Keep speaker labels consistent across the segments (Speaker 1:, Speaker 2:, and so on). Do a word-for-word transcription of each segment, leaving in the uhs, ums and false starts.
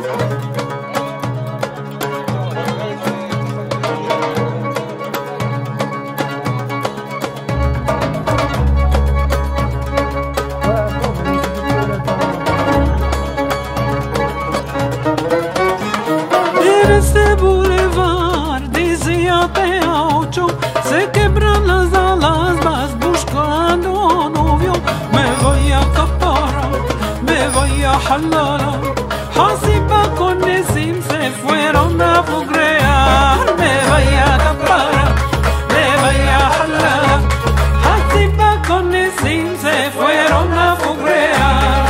Speaker 1: Este bulevar decía te ocho, se quebran las alas, vas buscando novio. Me voy a acaparar, me voy a jalar. Hasiba con Nesim se fueron a fogrear. Me voy a acaparar, me voy a jalar. Hasiba con Nesim se fueron a fogrear.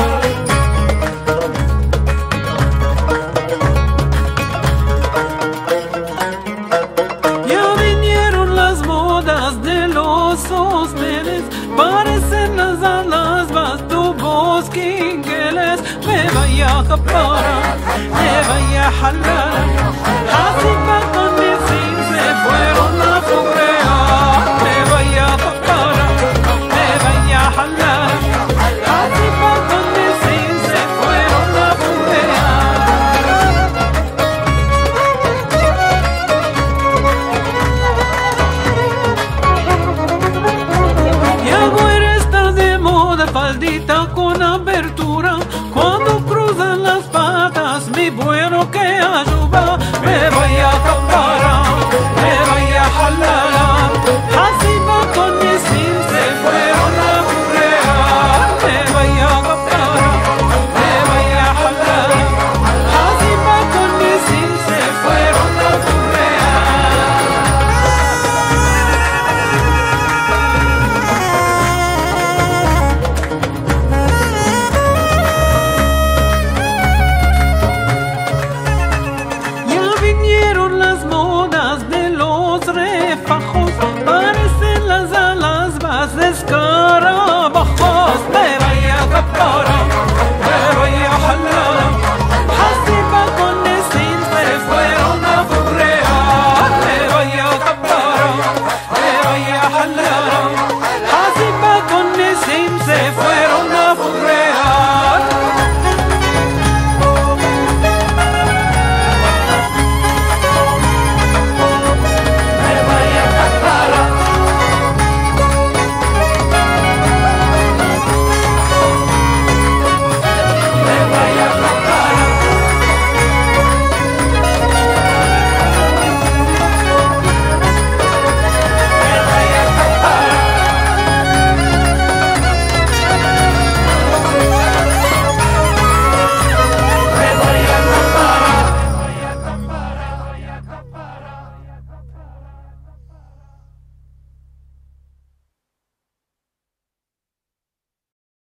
Speaker 1: Parecen las alas, vas tu bosque ingeles. Me voy a acaparar, me voy a jalar. Hasiba con Nesim se fueron a fogrear. Me voy a acaparar, me voy a jalar. Hasiba con Nesim se fueron a fogrear. Faldita con abertura, cuando cruzan las patas, mi bueno que ayuda. Me voy a acaparar, me voy a jalar. Hasiba con Nesim se fueron a fogrear. Me voy a acaparar, me voy a jalar. Hasiba con Nesim se fueron a fogrear. Parecen las alas, vas de escarabajos. Me voy a acaparar,